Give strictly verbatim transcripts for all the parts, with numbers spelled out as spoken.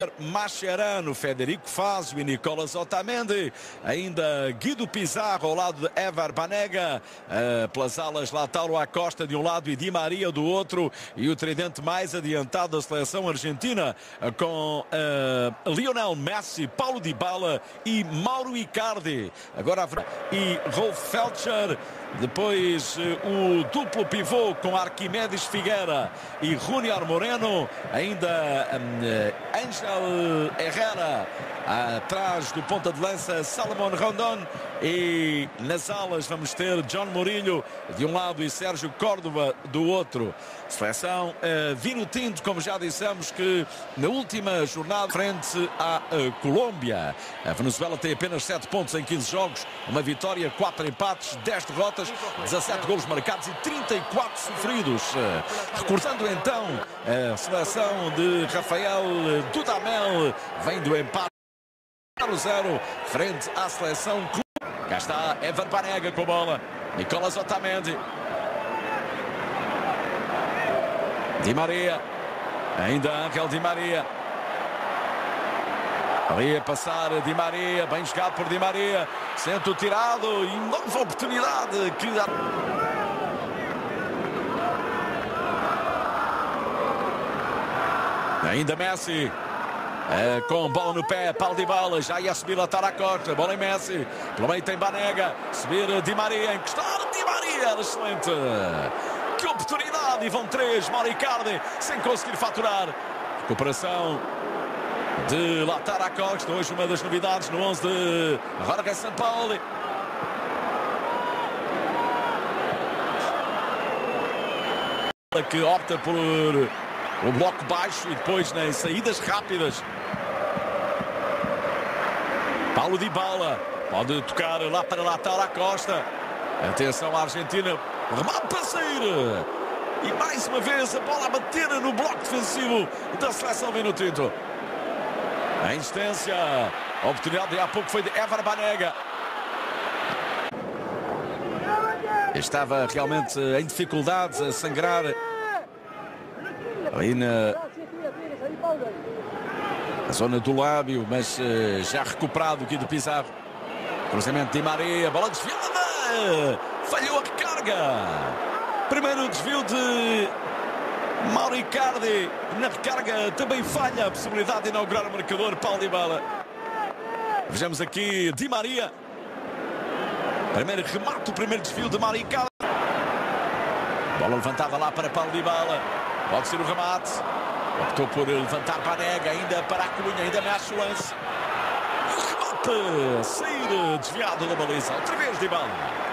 Mascherano, Federico Fazio e Nicolas Otamendi, ainda Guido Pizarro ao lado de Ever Banega, uh, pelas alas Lautaro Acosta de um lado e Di Maria do outro, e o tridente mais adiantado da seleção argentina uh, com uh, Lionel Messi, Paulo Dybala e Mauro Icardi. Agora e Rolf Feltscher. Depois o duplo pivô com Arquimedes Figueira e Junior Moreno. Ainda um, Ángel Herrera atrás do ponta de lança Salomón Rondón. E nas alas vamos ter John Murillo de um lado e Sérgio Córdoba do outro. Seleção uh, Vino Tinto, como já dissemos, que na última jornada frente à uh, Colômbia. A Venezuela tem apenas sete pontos em quinze jogos, uma vitória, quatro empates, dez derrotas, dezassete golos marcados e trinta e quatro sofridos. Uh, recordando então a seleção de Rafael Dudamel, vem do empate zero a zero frente à seleção. Cá está Ever Banega com a bola. Nicolas Otamendi. Di Maria. Ainda Ángel Di Maria. Ali a passar Di Maria. Bem jogado por Di Maria. Centro tirado e nova oportunidade que dá. Ainda Messi. É, com bola no pé, Paulo Dybala, já ia subir Lautaro Acosta, bola em Messi, pelo meio tem Banega, subir Di Maria, encostar Di Maria, excelente, que oportunidade, e vão três, Mauro Icardi, sem conseguir faturar, recuperação de Lautaro Acosta, hoje uma das novidades no onze de Jorge Sampaoli. Que opta por o bloco baixo e depois nas saídas rápidas. Paulo Dybala pode tocar lá para Lautaro Acosta. Atenção à Argentina, remate para sair. E mais uma vez a bola a bater no bloco defensivo da seleção Vino Tinto. A insistência, a oportunidade de há pouco foi de Ever Banega. Estava realmente em dificuldades, a sangrar ali na, na zona do lábio, mas uh, já recuperado aqui do Pizarro. Cruzamento de Di Maria, bola desviada, falhou a recarga. Primeiro desvio de Mauro Icardi, na recarga também falha a possibilidade de inaugurar o marcador. Paulo Dybala. Vejamos aqui Di Maria. Primeiro remate, o primeiro desvio de Mauro Icardi. Bola levantada lá para Paulo Dybala. Pode ser o remate. Optou por levantar Banega, ainda para a Cunha, ainda mexe o lance. E o remate, sair desviado da baliza. Outra vez Dybala.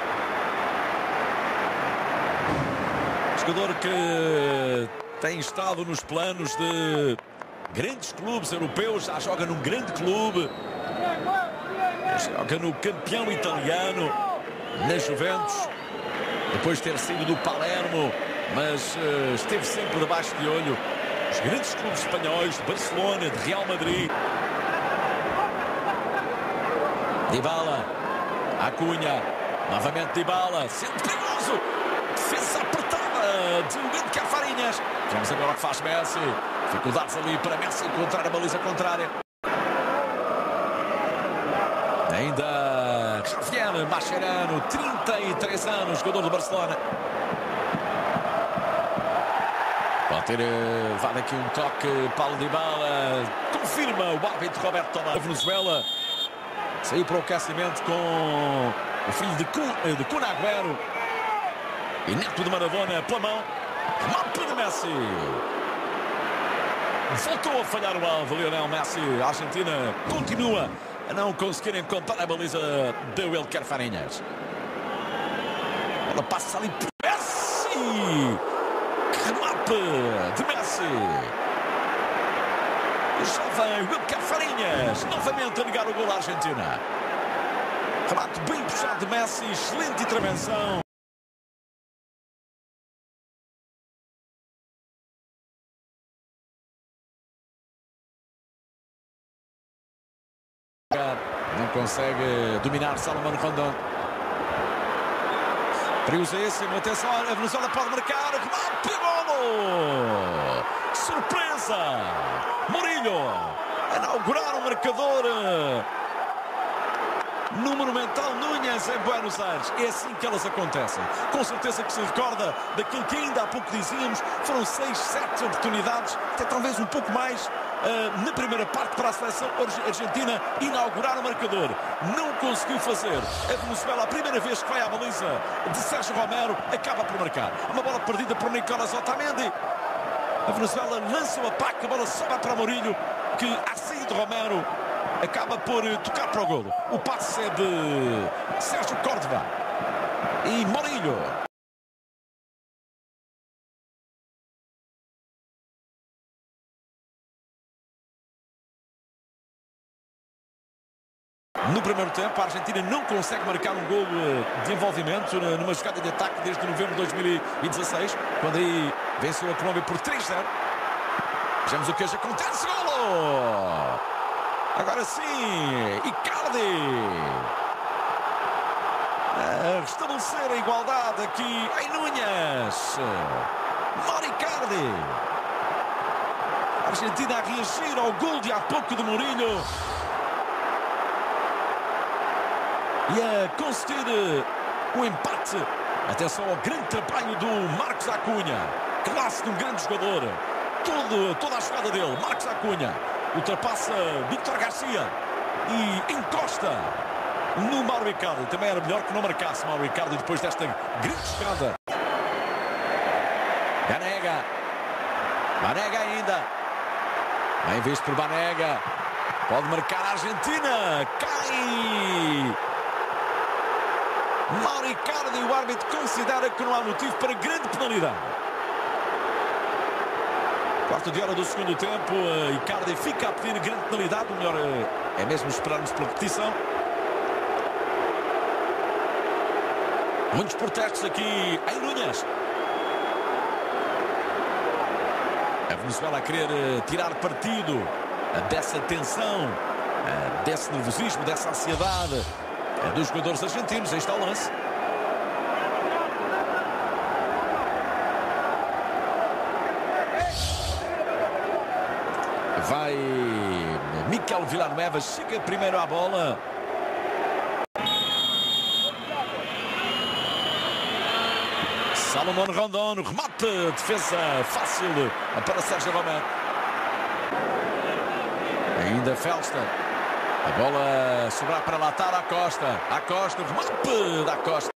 Jogador que tem estado nos planos de grandes clubes europeus, já joga num grande clube. Joga no campeão italiano, na Juventus. Depois de ter saído do Palermo, mas uh, esteve sempre debaixo de olho os grandes clubes espanhóis, de Barcelona, de Real Madrid. Dybala, Acunha, novamente Dybala, sendo perigoso, defesa apertada de Wilker Farinhas. Vamos agora o que faz Messi, dificuldades ali para Messi encontrar a baliza contrária. Ainda Javier Mascherano, trinta e três anos, jogador do Barcelona. Pode ter levado aqui um toque. Paulo Dybala confirma o árbitro Roberto Tomás. A Venezuela saiu para o aquecimento com o filho de Kun, de Kun Agüero e neto de Maradona pela mão. Remate de Messi. Voltou a falhar o alvo, Lionel Messi. A Argentina continua a não conseguir encontrar a baliza de Wilker Farinhas. Ela passa ali por Messi. Remate de Messi. O jovem Wilker Farinhas novamente a ligar o gol à Argentina. Remate bem puxado de Messi. Excelente intervenção. Não consegue dominar Salomón Rondón. Perigosíssimo, atenção, a Venezuela pode marcar, remate, golo! Surpresa! Murillo inaugurar o marcador no Monumental Núñez em Buenos Aires. É assim que elas acontecem. Com certeza que se recorda daquilo que ainda há pouco dizíamos. Foram seis, sete oportunidades, até talvez um pouco mais, uh, na primeira parte para a seleção argentina inaugurar o marcador. Não conseguiu fazer. A Venezuela, a primeira vez que vai à baliza de Sérgio Romero, acaba por marcar. Uma bola perdida por Nicolás Otamendi. A Venezuela lança o ataque, a bola sobe para Mourinho, que a saída de Romero acaba por tocar para o golo. O passe é de Sérgio Córdoba e Mourinho. No primeiro tempo, a Argentina não consegue marcar um golo de envolvimento numa jogada de ataque desde novembro de dois mil e dezasseis, quando aí venceu a Colômbia por três a zero. Vejamos o que hoje acontece. Golo! Agora sim, Icardi a restabelecer a igualdade aqui em Núñez. Mauro Icardi. A Argentina a reagir ao gol de há pouco de Mourinho e a conseguir o empate. Atenção ao grande trabalho do Marcos Acunha, classe de um grande jogador. Todo, toda a jogada dele, Marcos Acunha ultrapassa Víctor Garcia e encosta no Mauro Icardi. Também era melhor que não marcasse Mauro Icardi depois desta grande jogada. Banega. Banega ainda. Bem visto por Banega. Pode marcar a Argentina. Cai. Mauro Icardi. O árbitro considera que não há motivo para grande penalidade. Quarto de hora do segundo tempo, Icardi fica a pedir grande penalidade. O melhor é mesmo esperarmos pela repetição. Muitos protestos aqui em Núñez. A Venezuela a querer tirar partido dessa tensão, desse nervosismo, dessa ansiedade dos jogadores argentinos. Aí está o lance. Vai Mikel Villanueva, chega primeiro à bola. Salomón Rondón, remate, defesa fácil para Sérgio Romero. Ainda Felster. A bola sobrar para Lautaro Acosta. Acosta, remate da Costa.